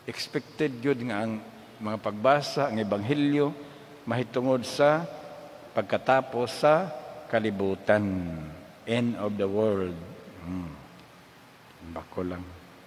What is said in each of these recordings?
expected yun nga ang mga pagbasa, ang ebanghelyo, mahitungod sa pagkatapos sa kalibutan. End of the world. Bako lang.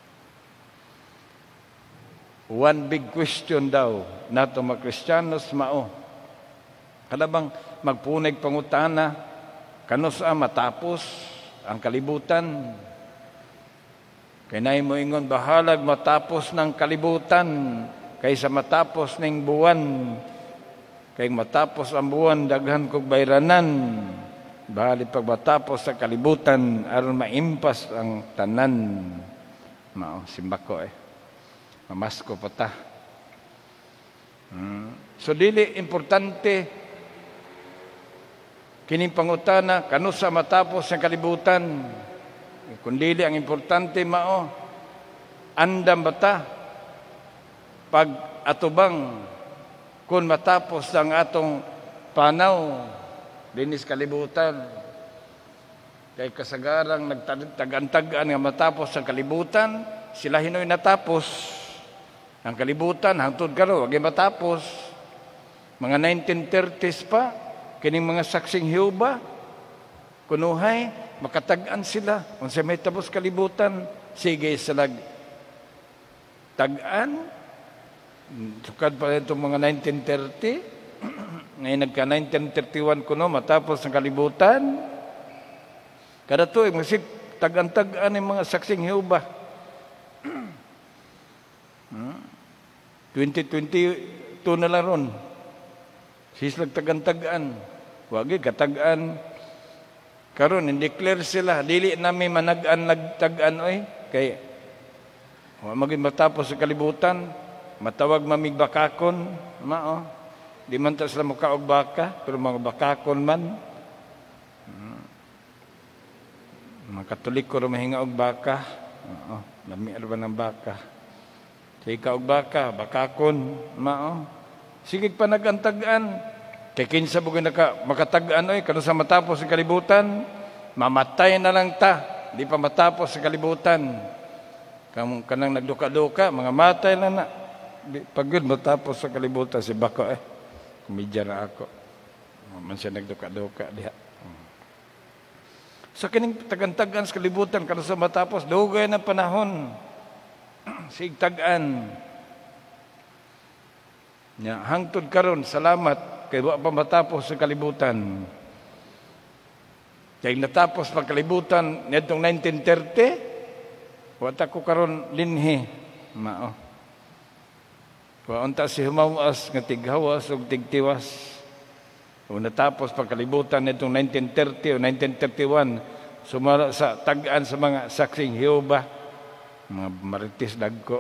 One big question daw, nato mga Kristiyanos mao. Kalabang magpunay pangutana, kano sa matapos ang kalibutan? Kaya na mo ingon, bahalag matapos ng kalibutan kaysa matapos ng buwan. Kaya matapos ang buwan, daghan kog bayranan. Bahalit pag matapos sa kalibutan, aron maimpas ang tanan. Mao, simbako Mamasko pa ta. So, dili importante kining pangutana, kano sa matapos ang kalibutan. Kundili ang importante mao, andam bata pag atubang kung matapos ang atong panaw dinis kalibutan. Kay kasagarang nagtag-antagan nga matapos ang kalibutan, sila hinoy natapos. Ang kalibutan hangtod karon wagi matapos. Mga 1930s pa kining mga saksing Jehova kunuhay makatag-an sila unsa may tapos kalibutan, sige sila tag-an. Sukad pa ito mga 1930 ngayon nagka 1931 kuno matapos ang kalibutan. Kada tuig masig tag-an ng mga saksing Jehova. 2022 na lang ron. Sislag tagan-tagaan. Wagi katagaan. Karon in-declare sila, dili namin managaan nagtagaan kay maging matapos sa kalibutan, matawag mamig bakakon, mao. Di man ta sila mukaog baka, pero mga bakakon man. Mga Katoliko ro mahinga og baka. Lami ra ng baka. Sa ikaw baka, bakakon, mao. Sige pa nagantagaan. Kay kinsa bugay makatagaan kano sa matapos sa kalibutan, mamatay na lang ta. Di pa matapos sa kalibutan. Kanang nagduka-duka, mga matay na na. Pag yun matapos sa kalibutan, si Bako kumidya na ako. Man siya nagduka-duka diha. So kining tagan-tagan sa kalibutan, kano sa matapos, dugay na panahon. Sigtagan. Hangtod karon, salamat kay wa pa matapos sa kalibutan. Kay natapos pa kalibutan nitong 1930, wa ta ko karon linhi mao. Wa unta si humawas nga tighawas ug tigtiwas. Kung natapos pa kalibutan nitong 1930 o 1931, sumala sa tag-an sa mga saksing Jehova. Mga marites dagko.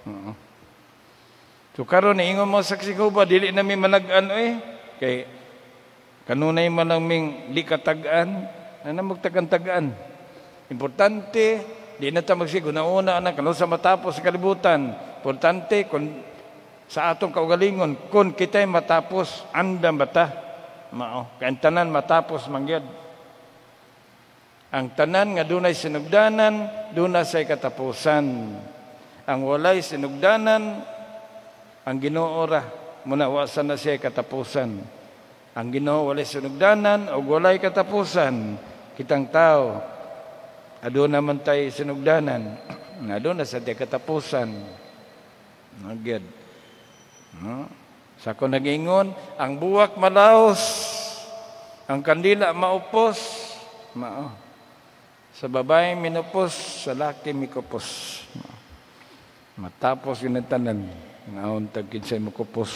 So karon ingon mo saksi ko ba dili na mi manag-an kay kanunay man lang ming di katag-an ana magtagan-tagaan. Importante di na ta magsiguna-una ana kano sa matapos sa kalibutan. Importante kun sa atong kaugalingon kun kitay matapos andam bata mao kay tanan matapos mangyad. Ang tanan nga dunay sinugdanan, dunay say katapusan. Ang walay sinugdanan, ang Ginoo ra munawasan na siya katapusan. Ang Ginoo walay sinugdanan o walay katapusan. Kitang tao, aduna man tay sinugdanan, aduna sa tiya katapusan. Nagyad. Sa ko nagingon, ang buwak malaos, ang kandila maupos, mao. Sa babae minupos, sa laki mikupos. Matapos yun ang tanan, ngaon tagkinsay mukupos.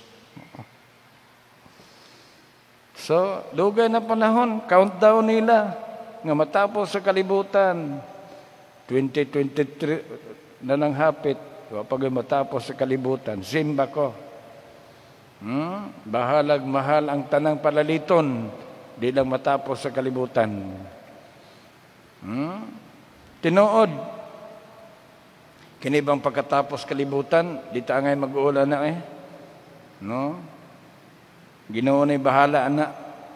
So, dugay na panahon, countdown nila, nga matapos sa kalibutan, 2023 na nang hapit, pag matapos sa kalibutan, simba ko. Bahalag mahal ang tanang palaliton, di lang matapos sa kalibutan. Tinuod kini bang pagkatapos kalibutan di ta ngay mag-uula na no Ginoo nay bahala ana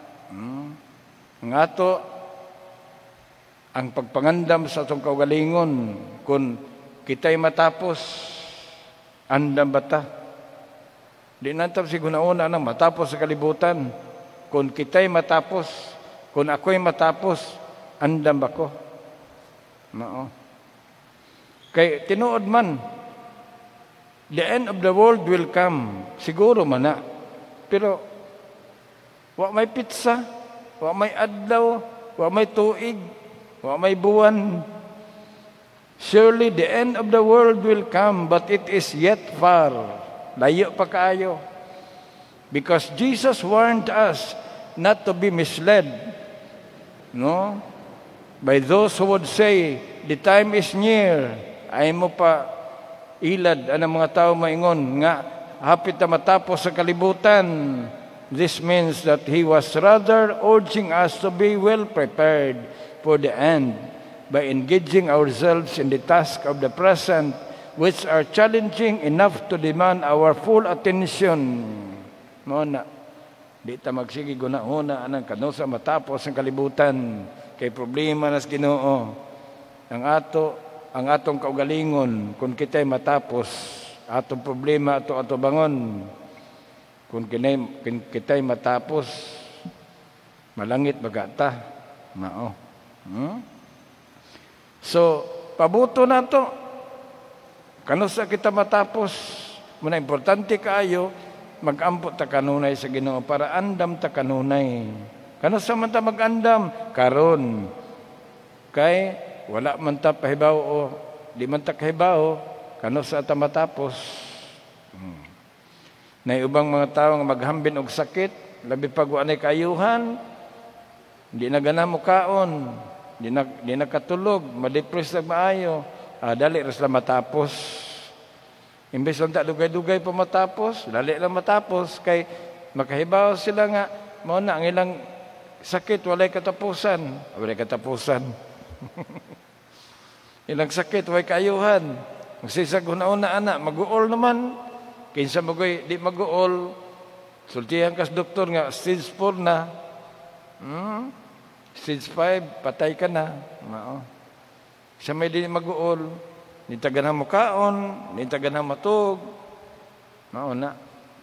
ngato ang pagpangandam sa atong kaugalingon kun kitay matapos Andam bata. Di nantap si gunauna nang matapos sa kalibutan. Kung kita'y matapos, kung ako'y matapos, andam ba ko? Mao. Kay tinuod man, the end of the world will come. Siguro man na. Pero, wa may pizza, wa may adlaw, wa may tuig, wa may buwan. Surely the end of the world will come, but it is yet far. Layo pa kaayo. Because Jesus warned us not to be misled, no? By those who would say, the time is near. Ay mo pa ilad ang mga tao maingon nga hapit na matapos sa kalibutan. This means that he was rather urging us to be well prepared for the end by engaging ourselves in the task of the present, which are challenging enough to demand our full attention. Muna, di ta magsige guna-una anang kanusa matapos ang kalibutan kay problema nas Ginoo. Ang atong kaugalingon kung kita'y matapos atong problema ato bangon. Kung kita'y matapos malangit bagata. Mao. So, pabuto na to. Kanusa kita matapos, muna importante kaayo, mag-ampot ta kanunay sa Ginoo para andam ta kanunay. Kanusa man ta mag-andam? Karon. Kay, wala man ta pahibaw o di man ta kahibaw, kanusa ta matapos. Na ubang mga tao nga maghambin og sakit, labi pag wa nay kaayuhan, di na ganamo kaon, di na katulog, ma-depress na maayo. Dali ras lang matapos. Imbes lang ta dugay-dugay pa matapos, dali lang matapos kay makahibaw sila nga mao na ang ilang sakit walay katapusan. Walay katapusan. Ilang sakit walay kaayuhan. Magsisag una-una anak, mag-uol naman. Kinsa magoy di mag-uol. Sultihan kas doktor nga stage 4 na. Stage 5 patay ka na. Mao. Sa may di mag-uol, ni taganang mukaon, ni taganang matug. Mao na.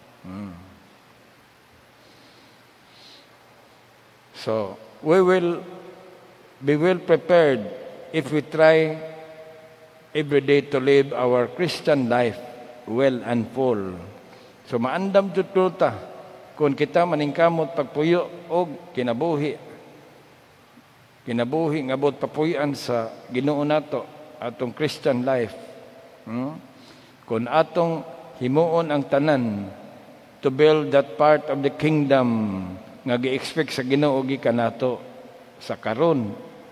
So, we will be well prepared if we try every day to live our Christian life well and full. So, maandam tututa kung kita maningkamot pagpuyo o kinabuhi nga bot papuyan sa Ginoo nato atong Christian life. Kung atong himuon ang tanan to build that part of the kingdom nga gi-expect sa Ginoo gikan nato sa karon,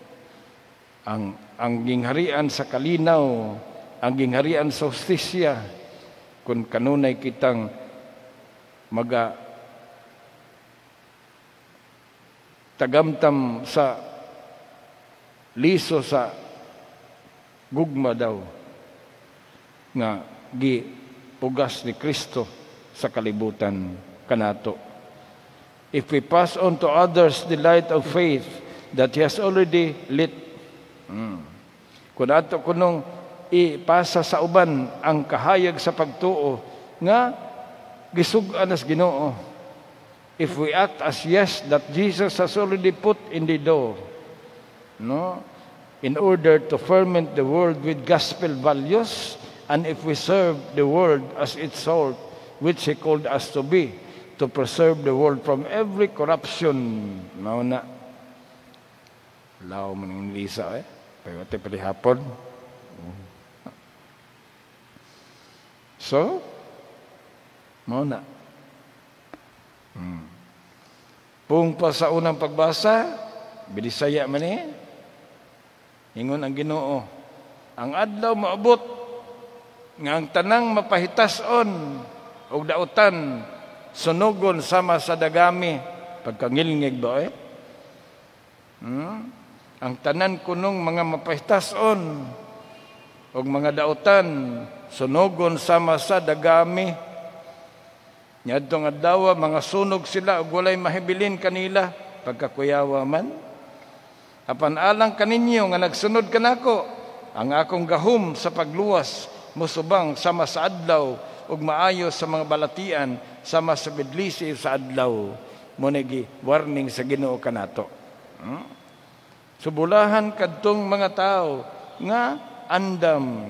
ang gingharian sa kalinaw, ang gingharian sa hustisya, kung kanunay kitang tagamtam sa liso sa gugma daw nga gipugas ni Kristo sa kalibutan kanato. If we pass on to others the light of faith that He has already lit, kung ato kunong ipasa sa uban ang kahayag sa pagtuo nga gisug-an as Ginoo, if we act as yes that Jesus has already put in the door, no, in order to ferment the world with gospel values, and if we serve the world as its salt, which He called us to be, to preserve the world from every corruption. Mao na lao man ng lisa payawate palihapon. So mao na pung pa sa unang pagbasa binisaya man ingon ang Ginoo, ang adlaw maabot nga ang tanang mapahitason og dautan sunugon sama sa dagami pagkangilngig ba ang tanan kunong mga mapahitason og mga dautan sunugon sama sa dagami. Nyadtong adlaw mga sunog sila ug walay mahibilin kanila pagkakuyawa man. Apan alang kaninyo nga nagsunod kanako, ang akong gahom sa pagluwas musubang sama sa adlaw ug maayo sa mga balatian sama sa bidlisi sa adlaw. Monegi warning sa Ginoo kanato. Subulahan kadtong mga tao nga andam.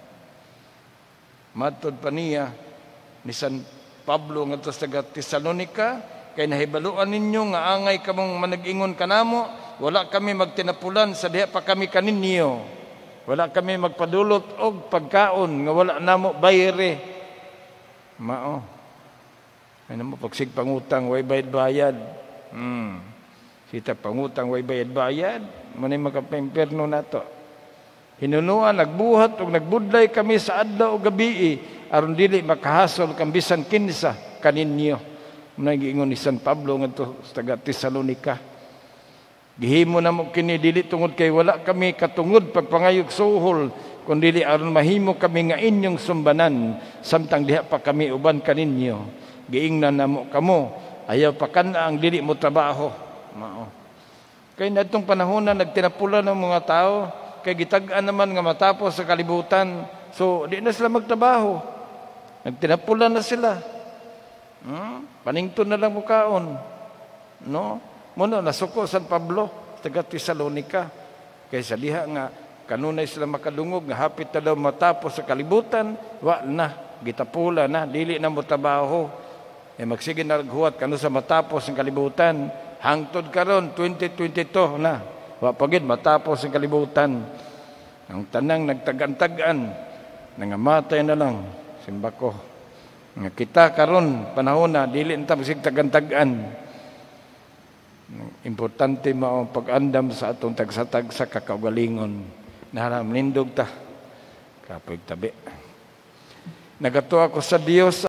Matod pa niya ni San Pablo nga sa Tesalonica, kay nahibaluan ninyo nga angay kamong manag-ingon kanamo, wala kami magtinapulan sa diha pa kami kaninyo. Wala kami magpadulot og pagkaon nga wala namo bayre. Mao. Ano mo pagsig pangutang way bayad-bayad. Sita pangutang way bayad-bayad, manay magapemperno nato. Hinunuan nagbuhat ug nagbudlay kami sa adlaw ug gabi aron dili makahasol kang bisan kinsa kaninyo. Nagiingon ni San Pablo ngadto sa taga Tesalonica. Gihimo na mo kini dili tungod kay wala kami katungod pagpangayog suhol, kundi aron mahimo kami nga inyong sumbanan samtang diha pa kami uban kaninyo. Giingnan namo kamo ayaw pa kana ang dili mo trabaho. Mao. Kay nadtong panahon na nagtinapulan ng mga tao, kay gitag-an naman nga matapos sa kalibutan, so di na sila magtrabaho. Nagtinapulan na sila. Panington na lang mukaon. No? Muna nasuko San Pablo, taga Tesalonica. Kaysa diha nga, kanunay sila makadungog, nga hapit na daw matapos sa kalibutan, wa na, gitapula na, dili na mo trabaho. Magsige na naghuwat kanu sa matapos ang kalibutan. Hangtod karon 2022 na, wa pagid matapos ang kalibutan. Ang tanang nagtagan-tagan, nangamatay na lang, simbako. Nga kita karon panahon na, dili na magsig tagan-tagan. Importante mao pag-andam sa atong tagsatag sa kakaugalingon. Naharam nindog ta. Kapag tabi. Nagato ako sa Dios